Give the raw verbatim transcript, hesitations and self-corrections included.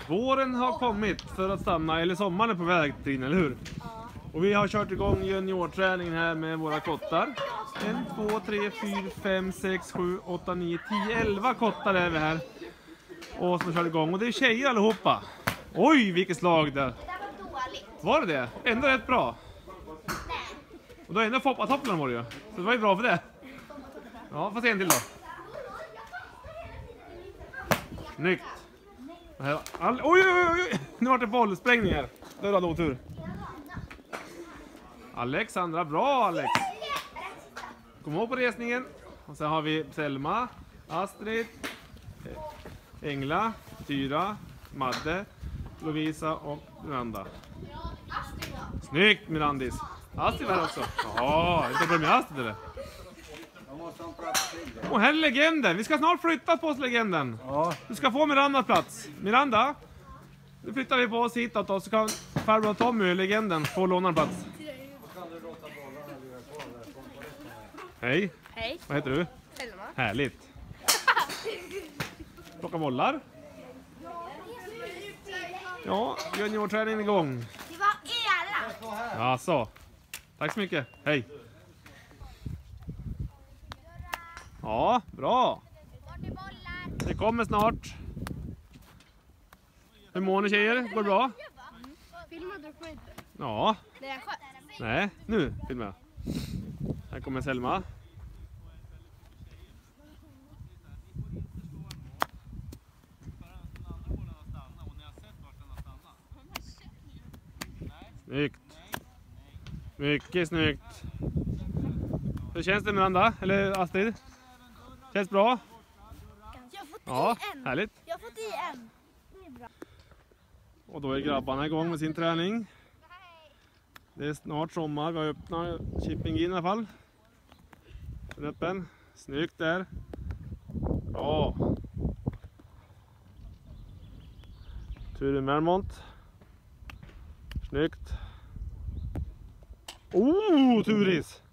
Våren har kommit för att stanna, eller sommaren är på väg till, eller hur? Ja. Och vi har kört igång juniorträningen här med våra kottar. En, två, tre, fyra, fem, sex, sju, åtta, nio, tio, elva kottar är vi här. Och som kör igång. Och det är tjejer allihopa. Oj, vilket slag där. Det var dåligt. Var det det? Ändå rätt bra. Nej. Och då är ändå foppatopplarna var det ju. Så det var ju bra för det. Ja, får se en till då. Snyggt. All... Oj, oj, oj, nu har det bollsprängning här. Det var otur. Alexandra, bra Alex. Kom ihåg på resningen. Och sen har vi Selma, Astrid, Engla, Tyra, Madde, Lovisa och Miranda. Snyggt Mirandis. Astrid här också. Ja, det är bra med Astrid eller? Och här är legenden. Vi ska snart flytta på oss legenden. Ja. Du ska få Mirandas plats. Miranda, nu flyttar vi på oss hitåt då, så kan farbror Tommy, legenden, få låna en plats. Hej. Hej. Vad heter du? Selma. Härligt. Plocka bollar. Ja, juniorträningen igång. Det var elakt. Ja, så. Tack så mycket. Hej. Ja, bra. Det kommer snart. Hur mår ni tjejer? Går det bra? Filmade du på inte? Ja. Nej, jag sköt. Nej, nu filmar jag. Här kommer Selma. Snyggt. Mycket snyggt. Hur känns det Miranda? Eller Astrid? Känns bra? Jag har fått Ja, i en. härligt. Jag har fått i en. Det är bra. Och då är grabbarna igång med sin träning. Det är snart sommar. Vi har öppnat chipping in i alla fall. Den är öppen. Snyggt där. Bra. Ture Mermont. Snyggt. Oh, Turis!